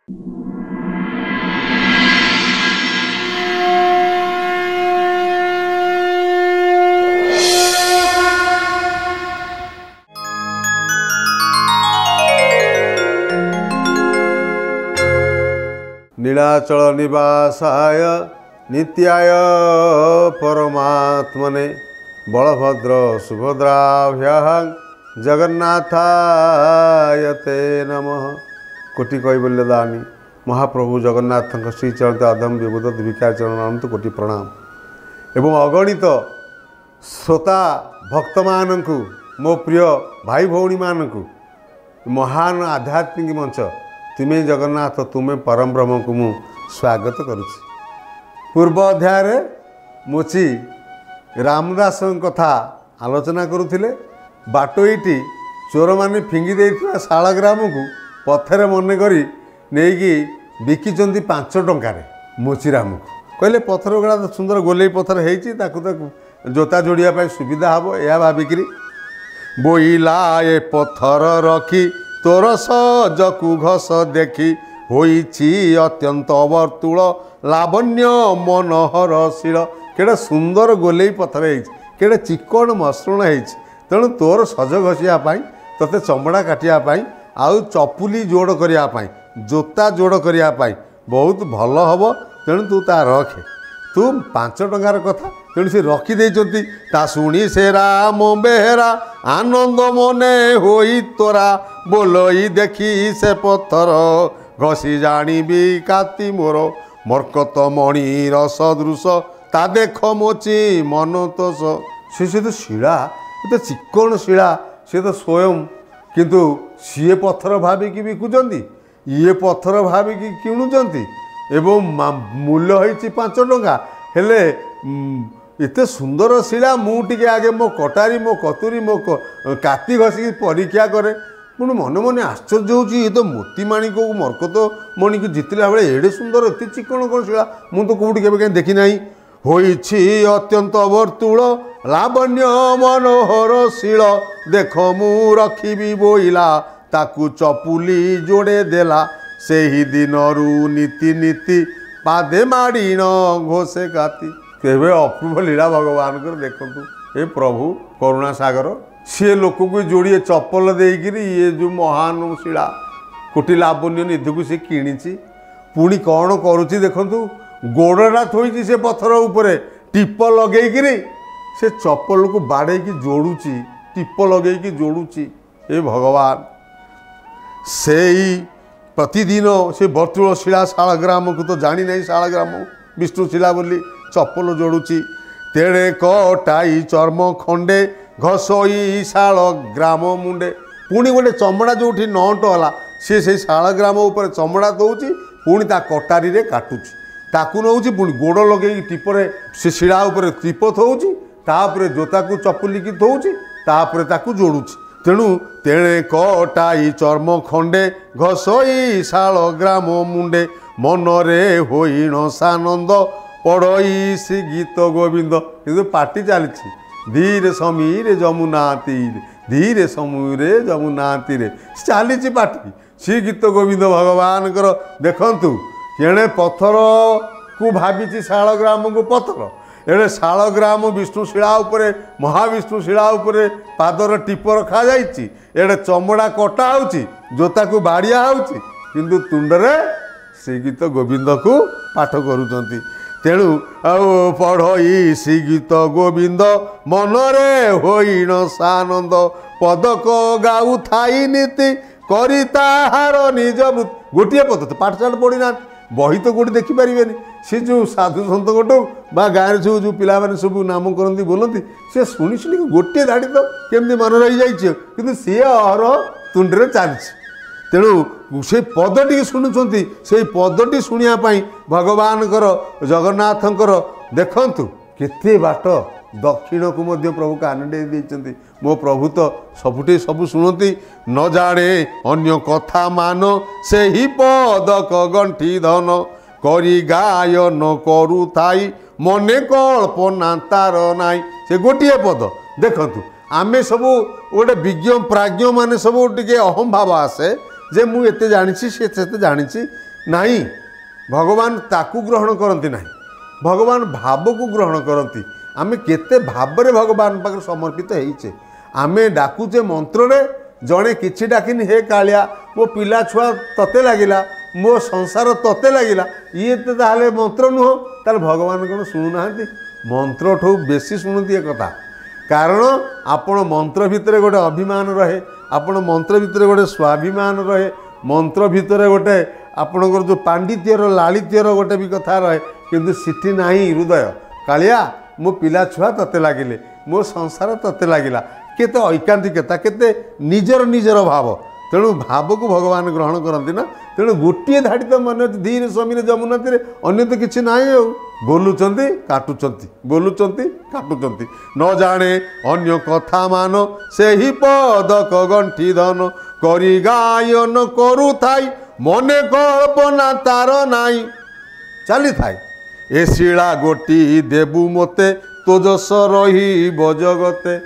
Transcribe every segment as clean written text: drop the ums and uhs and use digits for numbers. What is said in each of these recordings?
नीलाचल निवासाय नित्याय परमात्मने बलभद्र सुभद्राभ्यां जगन्नाथाय ते नमः। कोटि कैवल्यदानी महाप्रभु जगन्नाथ श्रीचरण अधम विबुध विकाचरण अनंत कोटि प्रणाम एवं अगणित श्रोता भक्त मानू मो प्रिय भाई भौणी मानू महान आध्यात्मिक मंच तुम्हें जगन्नाथ तुम्हें परम ब्रह्म को मु स्वागत करुछि। पूर्व अध्याय मुची रामदास कथा आलोचना करुथिले। बाटोईटी चोर माने फिंगी देइथिबा शालग्राम को पथर मन करी नेकी बिकिचंती 5 टंकारे मोचीराम को कहले पथर गुड़ा तो सुंदर गोलेई पथर हेची ताकू जोता जोड़िया पाई सुविधा हबो या भाबिकरी बोइला ए पथर रखी तोर सजकु घस देखी होइछि अत्यंत अवर्तुल लावण्य मनोहर शील। केड़ा सुंदर गोलेई पथर हेछि केड़े चिकण मसृण हेछि तेणु तोर सज घसिया पाई तते चमड़ा काटिया पाई आउ चपुली जोड़ करिया पाई जोता जोड़ करिया पाई बहुत भल हबो तेणु तू ता रखे तू 5 टंकार कथा तेणु से रखी देइचंती ता सुनी से राम बेहरा आनंद मने होई तोरा बोलई देखी से पत्थर घसी जानिबी काती मोर मर्कत मणि रस दृश ता देख मोची मन तो से तो शिला तो चिकण शिला से तो स्वयं किंतु सीए पत्थर भाविकी बिकुचंती ये पत्थर भाविकी किणुचंती एवं मूल्य होइछि 5 टंका हेले एते सुंदर शिला मुझे आगे मो कटारी मो कतुरी मो काती घसिकी परीक्षा करे पुणी मन मन आश्चर्य होची ये तो मोती माणिक को मरकत मणि को जितला बेले एडे सुंदर एत चिकण कौन शिला मु तो कौटी केबे कहीं देखी नाही होइछि अत्यंत अवर्तुल लावण्य मनोहर शील देख मु रखिबी बोइला ताकू चपुली जोड़े देला से ही दिनरू नीति नीति पादे माड़ीन घोषे काती केवे अपूर्व लीला भगवान कर देखंतु हे प्रभु करुणा सागर सी लोक को जोड़िए चप्पल देकर ये जो महान शिला कोटि लावण्य निधि को सी किणी पुणी कौन करुच्ची देखु गोड़टा थोड़ी से पत्थर उपरे टीप लगे से चप्पल को बाड़े जोड़ुची टीप लगे जोड़ुची हे भगवान से प्रतिदिन से वर्तुल शिला शालग्राम को तो जानी नहीं शालग्राम विष्णुशिला बोली चप्पल जोड़ुची तेणे कटाई चर्म खंडे घसई शाल ग्राम मुंडे पुणी गोटे चमड़ा जो नट होला सी से शालग्राम उपर चमड़ा दौची पुणी ता कटारी रे काटुची ताकू नौची पुणी गोड़ लगे टीपरे से शिला उपर टीप थौची तापरे जोता को चपुली की थौची तापरे ताकू जोड़ुची तेणु तेणे कटाई चर्म खंडे घसई शाल ग्राम मुंडे मनरे होइण सानंद पड़ई सी गीत गोविंद किंतु पार्टी चलती धीरे समीरे जमुना तीरे धीरे समीरे जमुना तीरे चली पार्टी सी गीत गोविंद भगवान देखंतु एणे पत्थर को भावी शालग्राम को पत्थर एणे शालग्राम विष्णुशिला उपरे महाविष्णुशिला उपरे पादर टीप रखा जाइछि एणे चमड़ा कटा होउछि जोता को बाड़िया होउछि किंतु तुंडरे सी गीत गोविंद को पाठ करूचंती तेणु पढ़ई सी गीत गोविंद मनरे होइण सानंद पदक गाऊ थाई नीति करी ताहार निज गोटे पद पाठशाठ पढ़ी ना बही तो गोटे देखिपारे सी जो साधु सत गोटो बा गाँव सब जो पिला सब नाम करती बोलती सी शुणी शुणी गोटे धाड़ी तो केमती मन रही जाइए कि सी अहर तुंडे चलती तेणु से पदटी शुणुंट से पदटी शुणापी भगवान जगन्नाथंकर देखंतु केते बाट दक्षिण को मध्य प्रभु कानडे देइचंती मो प्रभु तो सबुठे सब शुणती न जाने अन्य कथा मान से ही पदक गंठी धन करी गायन करू थाई मने कल्पना तार नाई से गोटे पद देखंतु आमे सब गोटे विज्ञ प्राज्ञ माने सब टिके अहम भाव आसे जे मु एते जानिछि से एते जानिछि नहीं भगवान ताकू ग्रहण करती ना भगवान भाव को ग्रहण करती आमे केते भाव भगवान पाखे समर्पित होइछे आमे डाकुचे मंत्र रे जड़े किछि डाकिनी हे कालिया मो पिला छुआ तते लगिला मो संसार तते लगिला ये तो ताले मंत्र नुह ताले भगवान कौन शुणुना मंत्र ठू बेसी शुणुती एक कथा कारण आपण मंत्र भितर गोटे अभिमान रहे आपण मंत्र भितर गोटे स्वाभिमान रहे मंत्र भितर गोटे आपणकर जो पांडित्यर लालित्यर गोटे भी कथा रहे किंतु सिटी नाही हृदय कालिया मो पिला छुआ तते लगिले मो संसार तते लगिला केते ऐकांतिकता केते निजर निजर भाव तेणु भाव को भगवान ग्रहण करती ना तेणु गोटे धाड़ी तो मन धीरे समीर जमुना तीरे अन्य तो किसी ना बोलुंट काटुंट बोलुंट काटुंट न जाने अन्य कथा मान से ही पदक गंठी धन करी गायन करू थाई मने कल्पना तार नाई चली थाई ए शिला गोटी देबू मते तो जस रही बजगते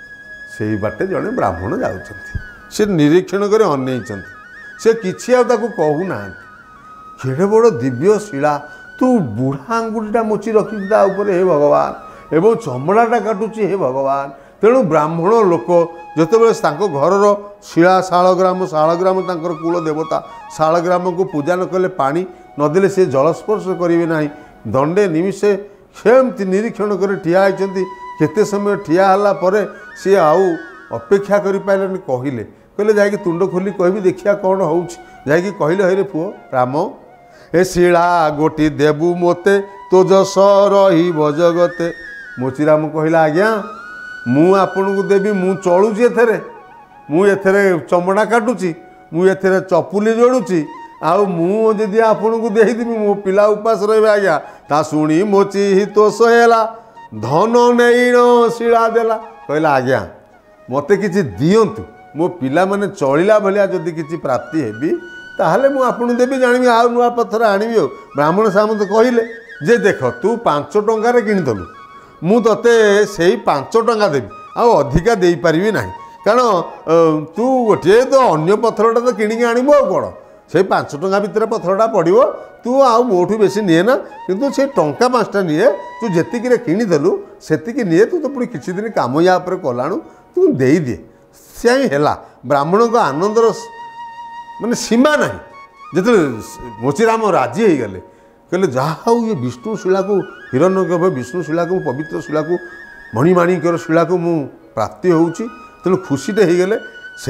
से बाटे जड़े ब्राह्मण जाउछंती से निरीक्षण कर अनैछंती से किछि आ ताकू कहू ना केड़े बड़ दिव्य शिला तू बुढ़ा आंगुठीटा मुची रखी ता ऊपर हे भगवान एवं चमड़ाटा काटुची हे भगवान तेणु ब्राह्मण लोक जितेबाला घरर शिला शालग्राम तांकर कुल देवता शालग्राम को पूजा न कले पानी नदेले से जलस्पर्श करेंगे ना दंडे निमिषे सेमती निरीक्षण कर ठिया होती केते समय ठिया हला परे सी आउ अपेक्षा करि पाइलेनि कहले कहले जाकि तुंड खोली कहबी देखिया कौन होउछि जाकि कहले हरे पुओ राम ए शिला गोटी देबू मोते तो जस रही बजगते मोचीराम कहला आज्ञा मु आपन को देवी मु चलुची एथरे मु एथरे चमड़ा काटुची मु एथरे चपुली जोड़ुची आउ मु जदि आपन को देदेवी मो पिला उपास रहे आज्ञा ता शुणी मोची हितोष है धन नैण शिला देला कहला आज्ञा मते किछि दियंतु मो पिला माने चलिला भलिया जदि किछि प्राप्ति हेबी ताहले मु आपन देवी जानिबी आ नुआ पत्थर आनिबी ब्राह्मण सामंत कहिले जे देख तू 5 टंका रे किनिदलु मु तते सेई 5 टंका देबी आ अधिका देई परिबी नाही कारण तू गोटे तो अन्य पत्थरटा तो किनिक आनिबो आ कोन से 5 टंका भितर पत्थरटा पड़ो तू आउ मोठू बेसी निए ना किंतु से टंका 5टा निए तू जेतिकी रे किनिदेलु सेतिकी निए तू तो पुणी किछि दिन काम या पर कलाणु तू देई दे से हैला ब्राह्मण को आनंदर माने सीमा नाही जते मोचीराम राजी हो गले कहले जहाँ ये विष्णु शिला को हिरण्यगर्भ विष्णु शिला को पवित्र शिला को मणिमाणिकर शिला को मु प्राप्ति होउची तेणु खुशीटे हो गले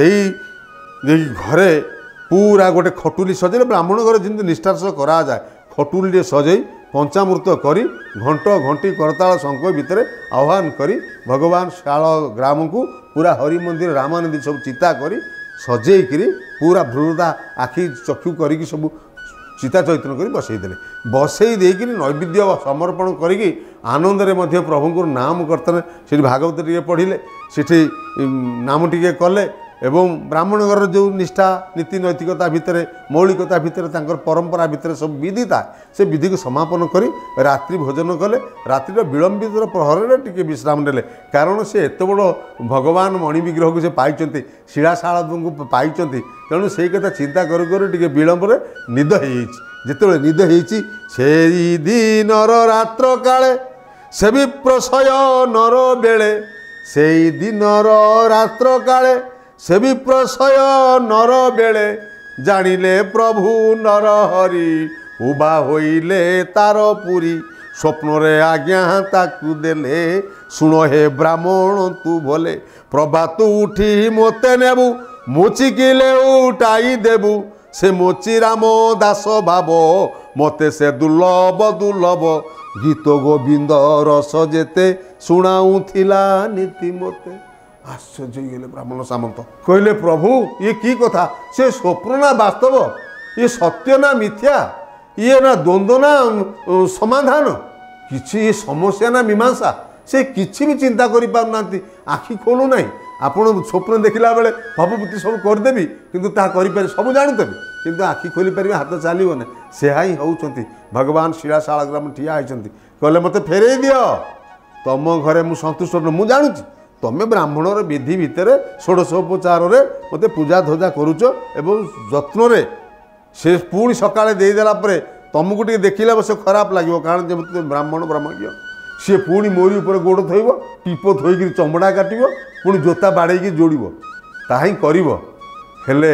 से घरे पूरा गोटे खटुली सजेले ब्राह्मण घर जमी निष्ठार सह करा जाए खटुली सजई पंचामृत करी घंट घंटी करताल शंख भितर आह्वान करी भगवान शाल ग्राम को पूरा हरि मंदिर रामानंदी सब चिता करी सजेकरी पूरा भ्रुदा आखि चक्षु करी सब चिता चैतन्य कर बसईदे बसई देकी नैवेद्य समर्पण करी आनंद में प्रभु को नाम कीर्तन से भागवत टे पढ़िले से नाम टे कले एवं ब्राह्मण घर जो निष्ठा नीति नैतिकता भितर मौलिकता भितर तांकर परंपरा भितर सब विधि था से विधि को समापन करी रात्रि भोजन कले रात्रि विलंबित प्रहर टिके विश्राम नेले कारण से एत बड़ भगवान मणि विग्रह को से पाई शिलाशाल को पाई तेणु से कथा चिंता कर टिके विलंब निद होते निद होई दिनर रात्र काले से विप्रशय नर बेले से दिनर रात्र काले से विप्रशय नर बेले जानिले प्रभु नर हरि उबा होइले तार पुरी स्वप्न रे आज्ञा ताकू देले सुन हे ब्राह्मण तू भले प्रभात उठी मोते नेबू मोचिकिले उठाई देबू से मोचीराम दास भाव मते से दुर्लभ दुर्लभ गीत गोविंद रस जेते शुणाऊला नीति मते आश्चर्य गले ब्राह्मण सामंत कहले प्रभु ये की कथा से स्वप्न ना वास्तव ये सत्य ना मिथ्या ये ना द्वंद्व ना समाधान किछि ये समस्या ना मीमांसा से किछि भी चिंता करि पार नांती आखि खोलु नाही आपण स्वप्न देखिला बेले भवभूति सब करदेवी किंतु ता करि पारि सब जानतेबी किंतु आखि खोली पारि हाथ चलिबो ना से हाई होउचंती भगवान शिलाशाल ग्राम ठिया आइचंती कहले मते फेरे दियो तम घरे मु संतुष्ट मु जानुची तमे ब्राह्मणर विधि भितर षोडशोपचार मते पूजा ध्वजा करूच एवं जत्न से पुणी सकाଳେ देदेला तुमको टे देखला से खराब लगे कारण जब ब्राह्मण ब्रह्मज्ञ सी पुणी मोरी उपर गोड़ थोब टीप थोक चमड़ा काटब पुणी जोता बाड़े जोड़ ताही कर हेले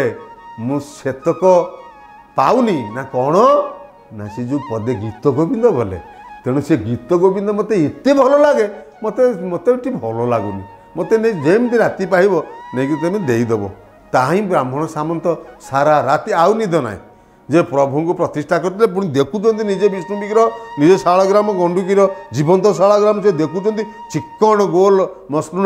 मुतक पाऊनी ना कौन ना सी जो पदे गीत गोविंद बोले तेणु से गीत गोविंद मत एत भल लगे मत मत भल लगुनि मत नहीं जमी राति पाइब नहीं तुम देदेव ताही ब्राह्मण सामंत सारा राति आउ निद ना जे प्रभु को प्रतिष्ठा करते पुणी देखुं निजे विष्णु विग्रह निजे शालग्राम गंडुकीर जीवंत शालग्राम से देखुं चिक्कण गोल मसृण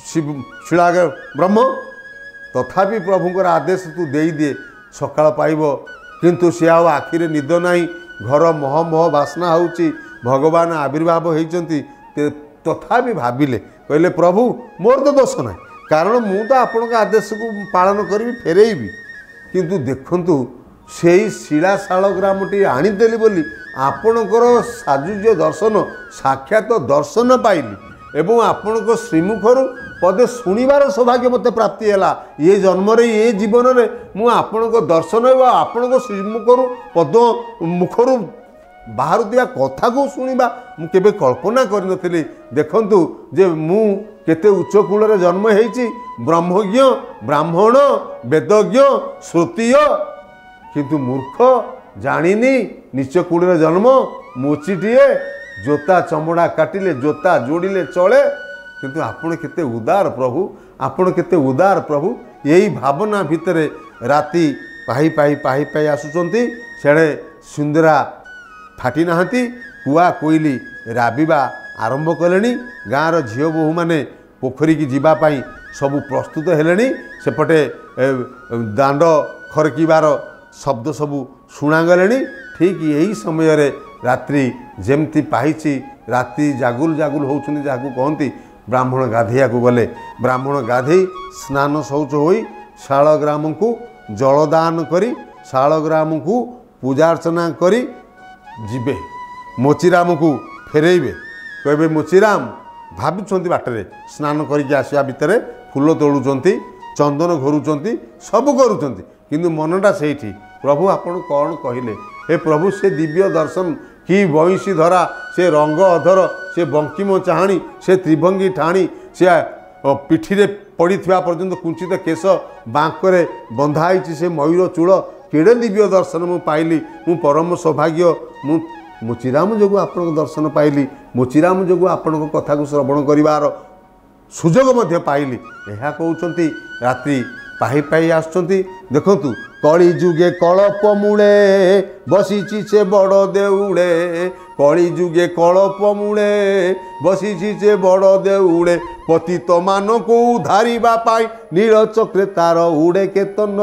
शिला ब्रह्म तथापि प्रभुंर आदेश तू दे दिए सकाळ पाइब किंतु सी आखिरे निद नहीं घर मह मह बास्ना होची भगवान आविर्भाव होती तथापि भाविले कहले प्रभु मोर तो दोष ना कारण मु तो आपण आदेश को पालन करी फेरेबी किंतु देखंतु से शिला शालग्रामटी आनीदेली बोली आपणकर साजुज्य दर्शन साक्षात दर्शन पाइली एवं आपण श्रीमुखर पदे शुणिबार सौभाग्य मत प्राप्ति है ये जन्म ये जीवन में मु आपण दर्शन आपण श्रीमुखर पद मुखर बाहर दिया कथा को शुणा मुझे कल्पना करी देखंतु जे मु केते उच्च कूल जन्म होती ब्रह्मज्ञ ब्राह्मण वेदज्ञ श्रुतीय किंतु मूर्ख जानिनी नीच कूल जन्म मुचिटीए जोता चमड़ा काटिले जोता जोड़िले चले किंतु आपण केते उदार प्रभु आपण केते उदार प्रभु यही भावना भितर राति पाही पाही पाही पाही आसुचंती सेड़े सुंदरा फाटी नाहंती कुआ कोइली राबिबा आरंभ कलेनी गाँर झील बोहू माने पोखरी की जीवा पाई सबु प्रस्तुत हेलेनी सेपटे दांड खरकिबार शब्द सबु शुणागले ठीक यही समय रे रात्रि जेमती पाहिची राति जागुल जागुल होउछनी जाकू कहती ब्राह्मण गाधेया को गले ब्राह्मण गाधे स्नान शौच होई शालग्राम को जलदान करी शालग्राम को पूजार्चना करी जीवे मोचीराम को फेरेबे कहबे मोचीराम भावुंट बाटरे स्नान करके आसिया भितर फूल तोड़ुंट चंदन घोरुंट सब करुँच किंतु मनटा से प्रभु आपण कौन कहले हे प्रभु से दिव्य दर्शन कि बंशी धरा से रंग अधर से बंकिम चाहाणी से त्रिभंगी ठाणी से पिठी पड़ी पर्यंत कुंचित केश बांकरे बंधाई से मयूर चूल केड़े दिव्य दर्शन मु पाइली मु परम सौभाग्य मु चिराम जो आपण दर्शन पाइली मु चिराम जो आपण कथा को श्रवण करिवार सुजोग मध्य पाइली यह कहते रात्रि पाही पाही आसुचंती देखंतु कली जुगे कलप मूले बसीची से बड़ देउड़े कली जुगे कलप मूले बसीची से बड़ देउड़े पतित मान को उधारिबा पाई नील चक्रे तार उड़े केतन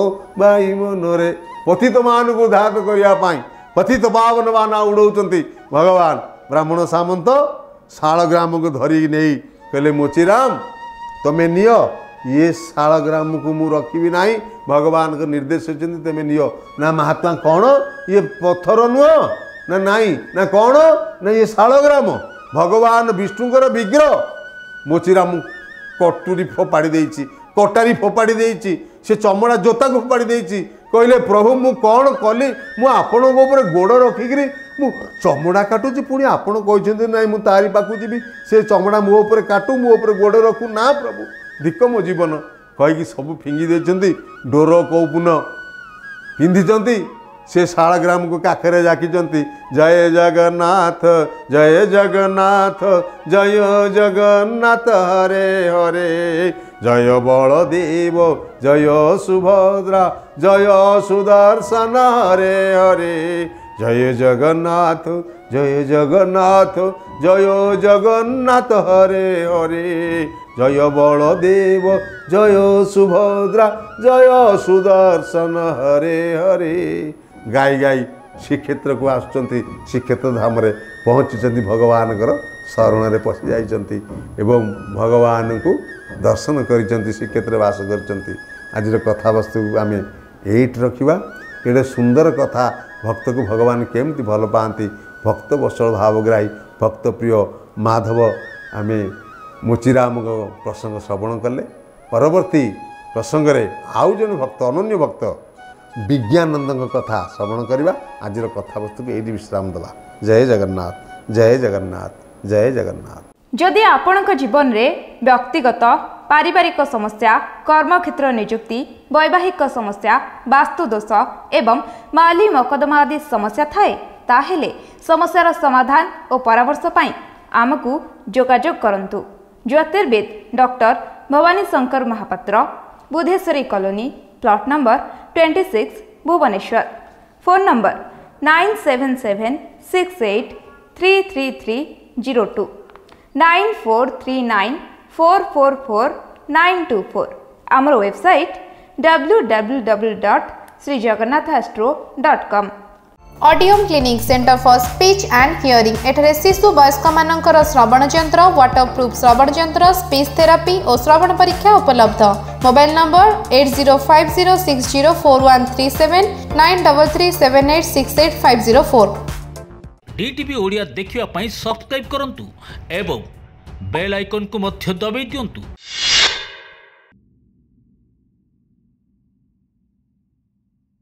बाई मनरे पतित मान को उद्धार करिया पाई पतित पावन बाना उड़ौचंती भगवान ब्राह्मण सामंत शालग्राम को धरी नहीं कहले मोचीराम तमे नियो ये शालग्राम को मु रखी ना भगवान को निर्देश तेमें नियो ना महात्मा कौन ये पत्थर नुह ना नाई ना कौन ना ये शालग्राम भगवान विष्णुकर विग्रह मोचीराम कटुरी फोपाड़ी देइछि कटारी फोपाड़ी देइछि से चमड़ा जोता को फोपाड़ी देइछि कहले प्रभु मु कौन कली मु आपण गोड़ रखिकी मु चमड़ा काटुची पुणी आपण कहते ना मु तारी पाखु जीवी से चमड़ा मो उपर काटू मो उपर गोड़ रखू ना प्रभु धिक मो जीवन कहीकि सब फिंगी देती डोर कौपुन पिंधि से शालग्राम को काखरे जाकिचंती जय जगन्नाथ जय जगन्नाथ जय जगन्नाथ हरे हरे जय बलदेव जय सुभद्रा जय सुदर्शन हरे हरे जय जगन्नाथ जय जगन्नाथ जय जगन्नाथ हरे हरे जय बलदेव जय सुभद्रा जय सुदर्शन हरे हरे गाई गाई श्रीक्षेत्र को आसुचंती श्रीक्षेत्र धाम रे पहुँची भगवान शरण में पशि जाइंट एवं भगवान को दर्शन कर श्रीक्षेत्र वास कर आज कथावस्तु आम एट रखा एडे सुंदर कथा भक्त को भगवान केमती भल पाती भक्त वत्सल भावग्राही भक्त प्रिय माधव आम मोचीराम प्रसंग श्रवण कले परवर्ती प्रसंग रे आउ जन भक्त अनन्य भक्त विज्ञानंद कथा श्रवण करवा। आज कथावस्तु को ये विश्राम देवा। जय जगन्नाथ, जय जगन्नाथ, जय जगन्नाथ। जदि आपणक जीवन में व्यक्तिगत पारिवारिक समस्या, कर्मक्षेत्र नियुक्ति, वैवाहिक समस्या, वास्तुदोष एवं माली मकदमा आदि समस्या थाए ताहेले समस्यार समाधान और परामर्श पाई आमको जोगाजोग करंतु। ज्योतिर्विद doctor Bhabani Shankar Mahapatra, Budheswari colony, plot number 26, Bhubaneswar. Phone number 9776833302 9439444924। आमर website www.srijagannathastro.com। Audium clinic centre for speech and hearing एठरे शिशु वयस्क मानकर श्रवण यंत्र, वाटरप्रूफ श्रवण यंत्र, स्पीच थेरापी और श्रवण परीक्षा उपलब्ध। Mobile number 8050604137 9337868504। डीटीवी ओडिया देखिवा पाई सब्सक्राइब करंतु एवं बेल आइकन को मध्य दबाई दियंतु।